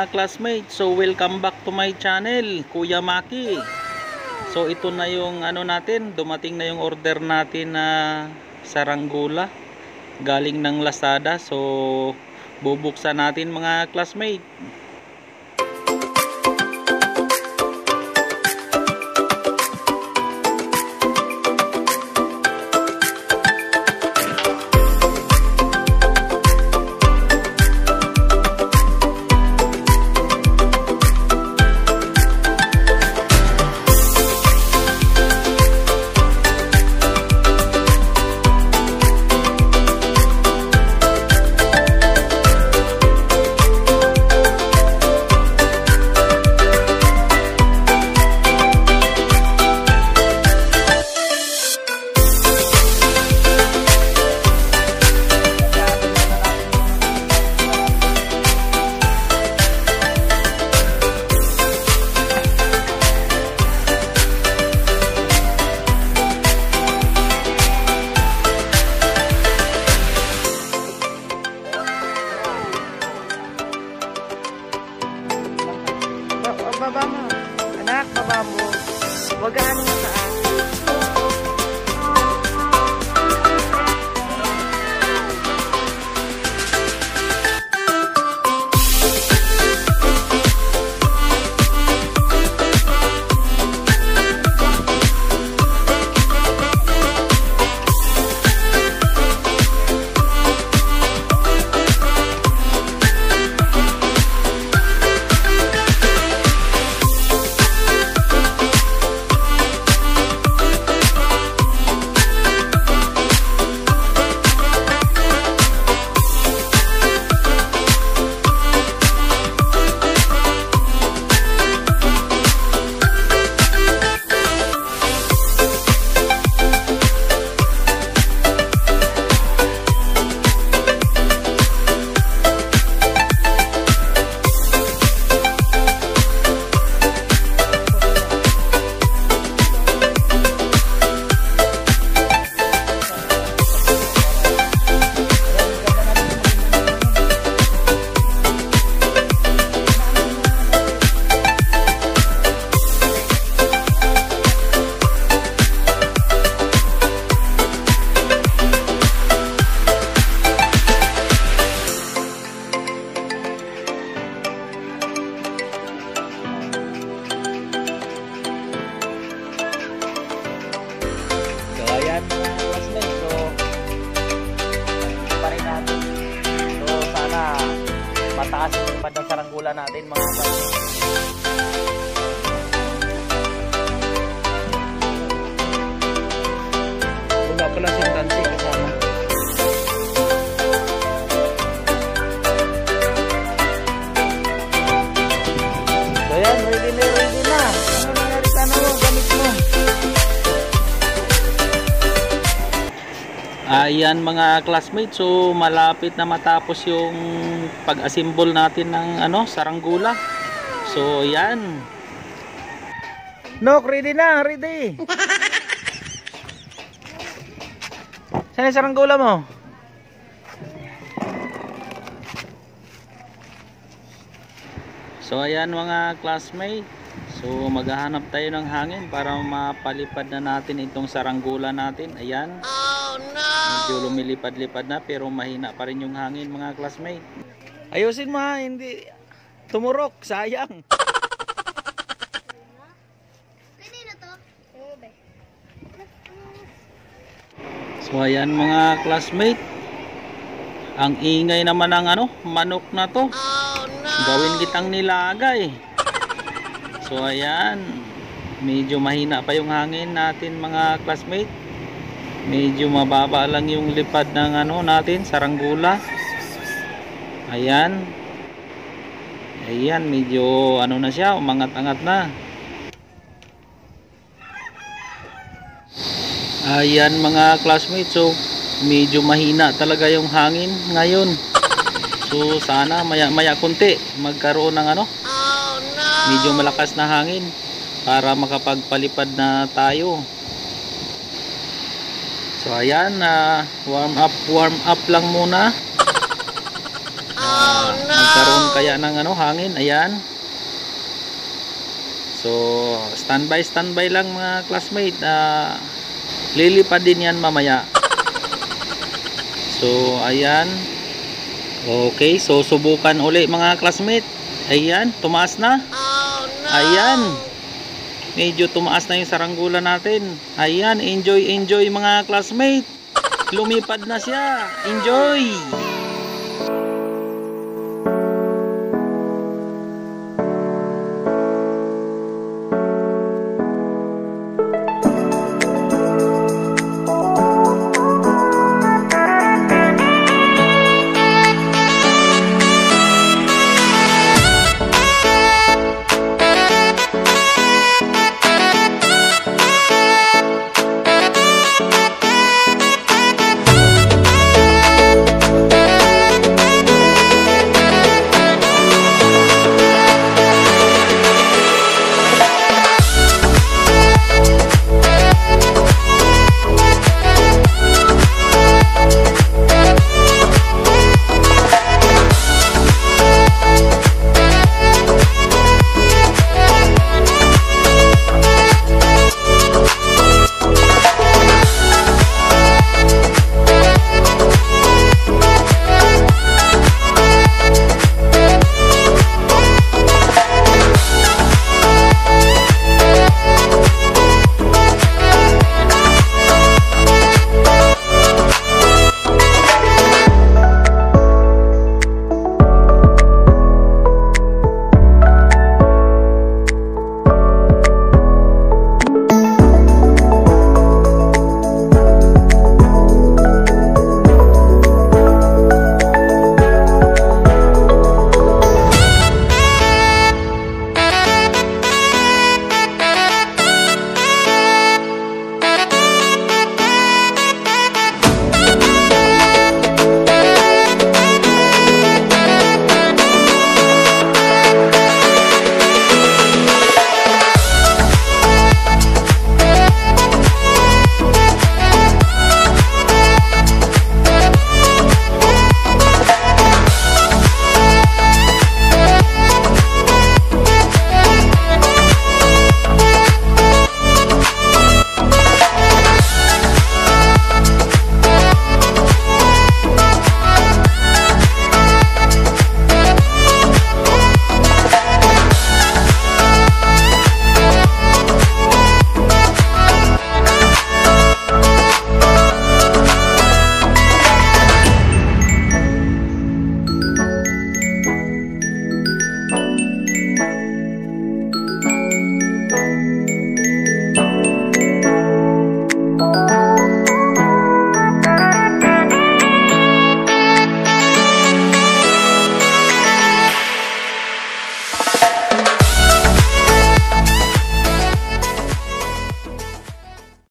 mga classmates, so welcome back to my channel, Kuya Maki. So ito na yung ano natin, dumating na yung order natin na saranggola galing ng Lazada. So bubuksan natin mga classmates. Baba mo. Anak, baba mo. Huwag ano mo saan. Ayan mga classmates, so pa rin natin. So sana mataas yung lipad ng saranggola natin mga classmates. Wala pala siyang tansi kasama. So yan, ready na. Ano nangyari sa ano mo, gamit mo? Ayan mga classmates, so malapit na matapos yung pag-assemble natin ng ano, saranggola. So yan. Nok, ready na, ready. Saan yung saranggola mo? So ayan mga classmates, so maghahanap tayo ng hangin para mapalipad na natin itong saranggola natin. Ayan. Oh no! Medyo lumilipad-lipad na pero mahina pa rin yung hangin mga classmates. Ayusin mo ha, hindi tumurok, sayang. Pwede na to? So ayan mga classmates, ang ingay naman ng ano, manok na to. Oh no! Gawin kitang nilagay. So ayan, medyo mahina pa yung hangin natin mga classmates. Medyo mababa lang yung lipad ng ano natin, saranggola. Ayan. Ayan, medyo ano na siya, umangat-angat na. Ayan mga classmates, so medyo mahina talaga yung hangin ngayon. So sana maya kunti magkaroon ng ano, medyo malakas na hangin para makapagpalipad na tayo. So ayan, warm up lang muna. Magkaroon kaya ng ano, hangin. Ayan. So, standby lang mga classmate. Lilipad din yan mamaya. So, ayan. Okay, so subukan uli mga classmate. Ayan, tumaas na. Ayan. Medyo tumaas na yung saranggola natin. Ayan, enjoy mga classmate. Lumipad na siya. Enjoy!